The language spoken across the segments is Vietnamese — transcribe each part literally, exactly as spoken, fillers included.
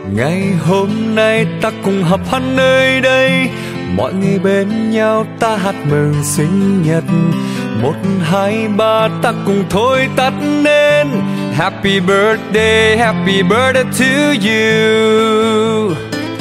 Ngày hôm nay ta cùng họp hắn nơi đây, mọi người bên nhau ta hát mừng sinh nhật. Một hai ba ta cùng thôi tắt nên Happy birthday, happy birthday to you.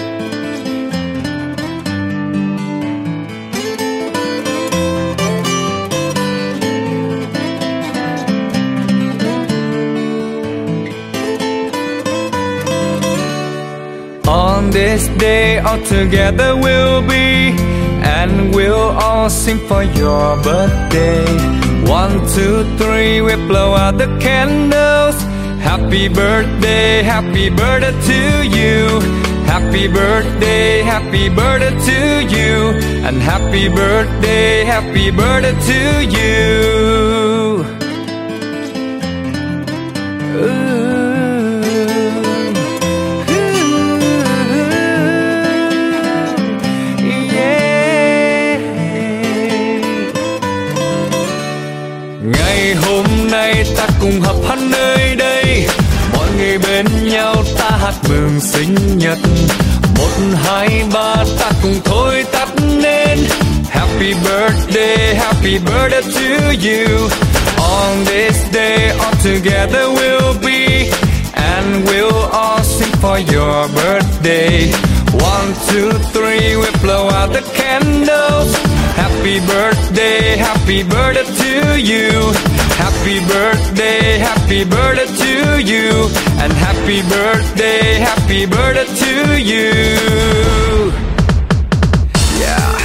On this day all together we'll be, and we'll all sing for your birthday. One, two, three, we blow out the candles. Happy birthday, happy birthday to you. Happy birthday, happy birthday to you. And happy birthday, happy birthday to you. Ooh. Ngày hôm nay ta cùng họp hắn nơi đây, mọi người bên nhau ta hát mừng sinh nhật. Một hai ba ta cùng thôi tắt nên Happy birthday, happy birthday to you. On this day all together we'll be, and we'll all sing for your birthday. One, two, three, we blow out the candles. Happy birthday, happy birthday to you. Happy birthday, happy birthday to you. And happy birthday, happy birthday to you. Yeah.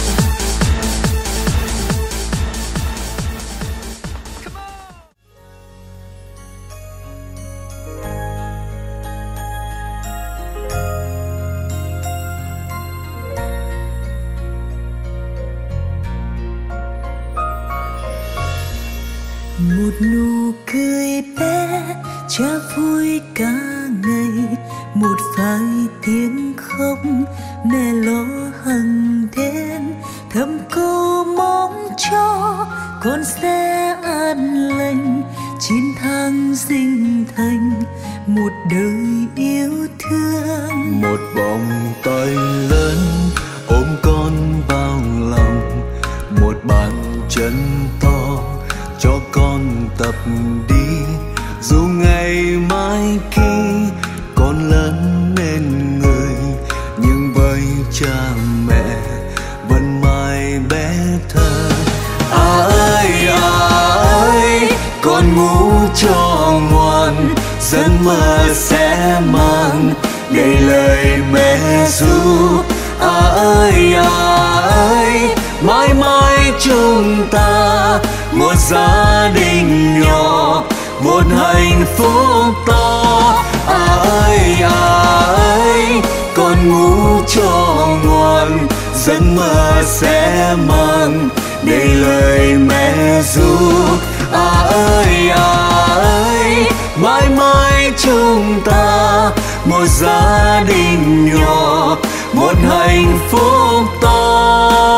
Một nụ cười bé cha vui cả ngày, một vài tiếng khóc mẹ lo hằng đêm, thầm câu mong cho con sẽ an lành, chiến thắng dinh thành một đời yêu thương. Một vòng tay lớn ôm con vào lòng, một bàn chân to cho con tập đi. Dù ngày mai khi con lớn lên người, nhưng với cha mẹ vẫn mãi bé thơ. À ơi à ơi, con ngủ cho ngoan, giấc mơ sẽ mang đầy lời mẹ ru. À ơi à ơi, mãi mãi chúng ta một gia đình nhỏ, một hạnh phúc to. À ơi à ơi, con ngủ cho ngoan, giấc mơ sẽ mang đầy lời mẹ ru. À ơi à ơi, mãi mãi chúng ta một gia đình nhỏ, một hạnh phúc to.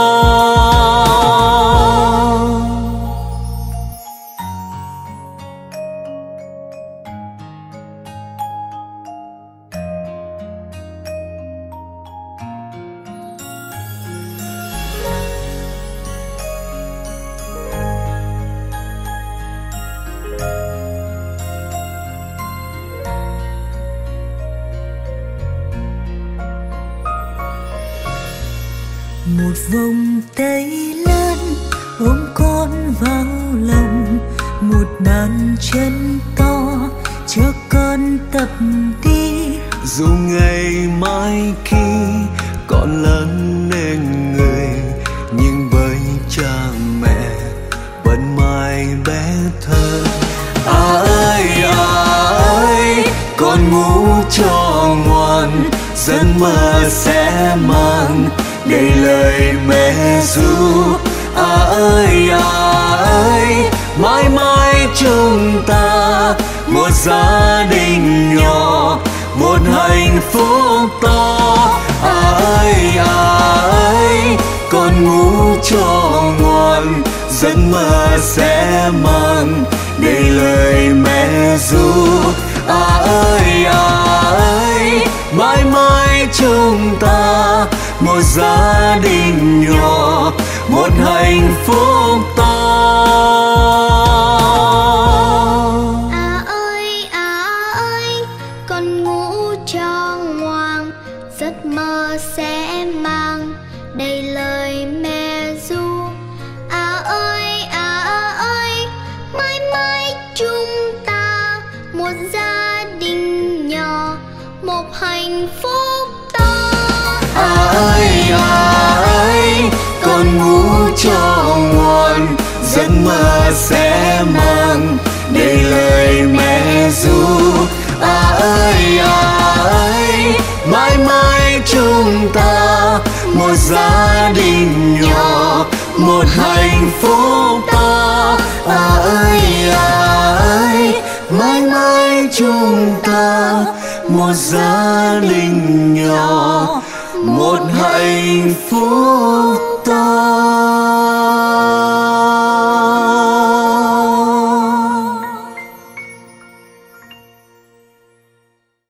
Một vòng tay lớn ôm con vào lòng, một bàn chân to cho con tập đi. Dù ngày mai khi con lớn lên người, nhưng với cha mẹ vẫn mãi bé thơ. À ơi à ơi, con ngủ cho ngoan, giấc mơ sẽ mang đầy lời mẹ ru. À ơi à ơi, mãi mãi chúng ta một gia đình nhỏ, một hạnh phúc to. À ơi à ơi, con ngủ cho ngoan, giấc mơ sẽ mang đầy lời mẹ ru. À ơi à ơi, chúng ta một gia đình nhỏ, một hạnh phúc to. À ơi à ơi, con ngủ cho ngoan, giấc mơ sẽ mang đầy lời mẹ ru. À ơi à ơi, mãi mãi chúng ta một gia đình nhỏ, một hạnh phúc to. À ơi à ơi, con ngủ cho ngoan, giấc mơ sẽ mang đầy lời mẹ ru. À ơi à ơi, mãi mãi chúng ta một gia đình nhỏ, một hạnh phúc to. À ơi à ơi, mãi mãi chúng ta một gia đình nhỏ, một hạnh phúc to.